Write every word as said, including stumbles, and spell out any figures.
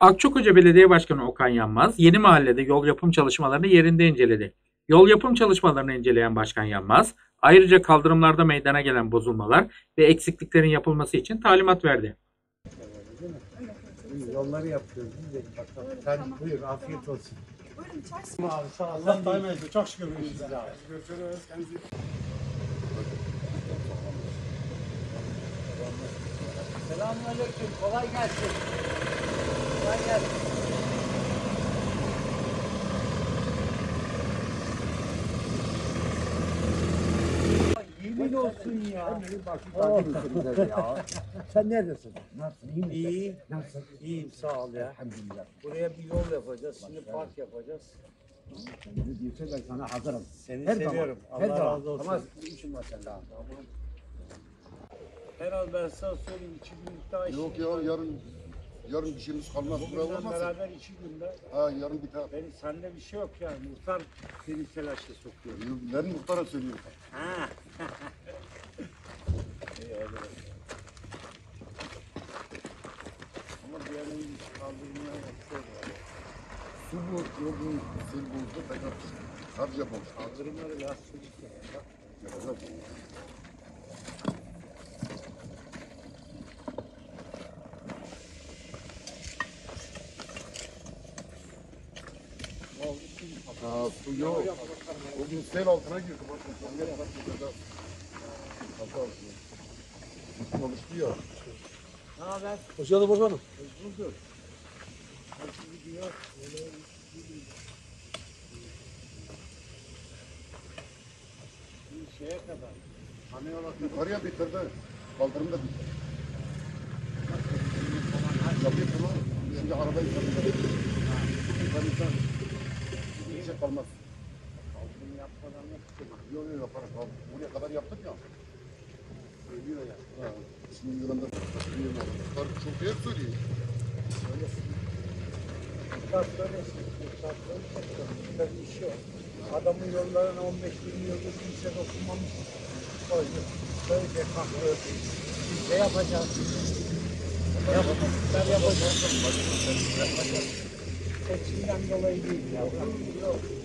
Akçakoca Belediye Başkanı Okan Yanmaz, Yeni Mahalle'de yol yapım çalışmalarını yerinde inceledi. Yol yapım çalışmalarını inceleyen Başkan Yanmaz, ayrıca kaldırımlarda meydana gelen bozulmalar ve eksikliklerin yapılması için talimat verdi. Yolları yapıyoruz. Bakalım. Sen buyur, afiyet olsun. Buyurun içersin. Abi sağ ol. Allah daim etsin. Çok şükür size abi. Görüşürüz. Kendinize. Selamünaleyküm. Kolay gelsin. Kolay gelsin. Yemin olsun ya. Oh. ya. Sen neredesin? Nasılsın? İyi misin? İyi. Nasılsın? İyiyim sağ ol ya. Elhamdülillah. Buraya bir yol yapacağız. Şimdi park yapacağız. Sen ne diyorsan ben sana hazırım. Seni Her seviyorum. zaman. Allah Her zaman. razı olsun. Ama işim var sende. Herhalde ben sana söyleyeyim iki günlük daha işim Yok ya yarın yarın bir şeyimiz kalmaz. Buraya Bugünden olmazsa. beraber iki günde. Ha yarın biter. Benim sende bir şey yok yani. Muhtar seni telaşla sokuyor. Ben muhtara söylüyorum. Ha. İyi hadi bakalım. Ama bir ara iyi iş kaldırmaya yapıyor. Su bu yolun sel bozdu tekrar harç yapalım. Kaldırımları biraz çocuk yapıyor. Yapacağız. Ha, su yok. Bugün sel altına girdi. Bakın sen nereye bak burada. Kapı altına. Çalıştı ya. Ne haber? Hoş geldin başkanım. Bulduk. Nasıl gidiyor? Böyle bir şeye kadar. Hani yola Yukarıya bitirdi. Kaldırım da bitirdi. Yapıyor tamam. Şimdi arabayı yukarıya Yukarıya bir şey kalmaz. kaldırım yapmadan nasıl Yok yok yaparız abi. Buraya kadar yaptık ya. Söylüyor ya. Ha. Şimdi yılında söylüyor. Muhtar çok yer söylüyor. Muhtar söylesin. Muhtar söylesin. Muhtar işi o. Adamın yollarına on beş yirmi yıldır kimse dokunmamış. Koydu. Böylece kalktı. Biz ne yapacağız? Ne yapacağız? Ben yapacağız. Seçimden dolayı değil ya. Yok.